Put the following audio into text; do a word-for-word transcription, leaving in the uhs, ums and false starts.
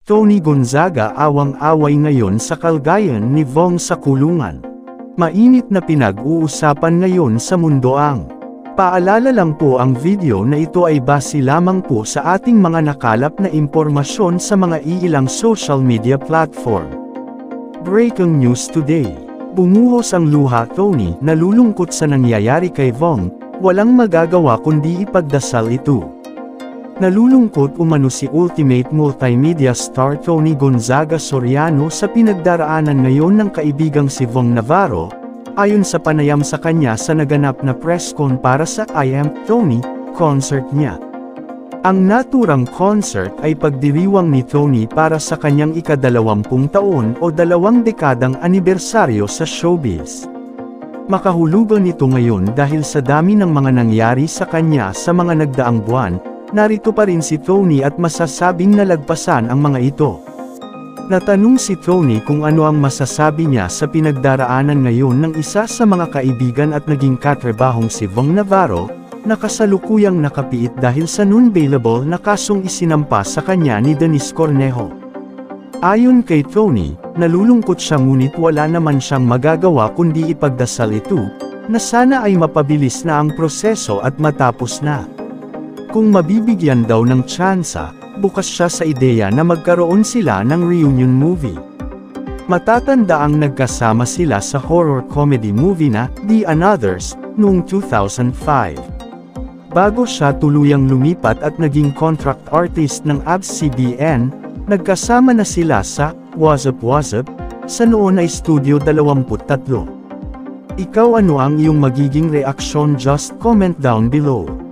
Tony Gonzaga awang-away ngayon sa kalagayan ni Vong sa kulungan. Mainit na pinag-uusapan ngayon sa mundo ang. Paalala lang po, ang video na ito ay base lamang po sa ating mga nakalap na impormasyon sa mga iilang social media platform. Breaking news today. Bumuhos ang luha Tony, nalulungkot sa nangyayari kay Vong, walang magagawa kundi ipagdasal ito. Nalulungkot umano si Ultimate Multimedia star Tony Gonzaga Soriano sa pinagdaraanan ngayon ng kaibigang si Vong Navarro, ayon sa panayam sa kanya sa naganap na press con para sa I Am Tony concert niya. Ang naturang concert ay pagdiriwang ni Tony para sa kanyang ikadalawampung taon o dalawang dekadang anibersaryo sa showbiz. Makahulugan ito ngayon dahil sa dami ng mga nangyari sa kanya sa mga nagdaang buwan. Narito pa rin si Tony at masasabing nalagpasan ang mga ito. Natanong si Tony kung ano ang masasabi niya sa pinagdaraanan ngayon ng isa sa mga kaibigan at naging katrabahong si Vong Navarro, na kasalukuyang nakapiit dahil sa non-bailable na kasong isinampa sa kanya ni Denise Cornejo. Ayon kay Tony, nalulungkot siya ngunit wala naman siyang magagawa kundi ipagdasal ito, na sana ay mapabilis na ang proseso at matapos na. Kung mabibigyan daw ng tsansa, bukas siya sa ideya na magkaroon sila ng reunion movie. Matatanda ang nagkasama sila sa horror comedy movie na The Anothers noong two thousand five. Bago siya tuluyang lumipat at naging contract artist ng A B S C B N, nagkasama na sila sa What's Up What's Up sa noon ay Studio twenty-three. Ikaw, ano ang iyong magiging reaksyon? Just comment down below.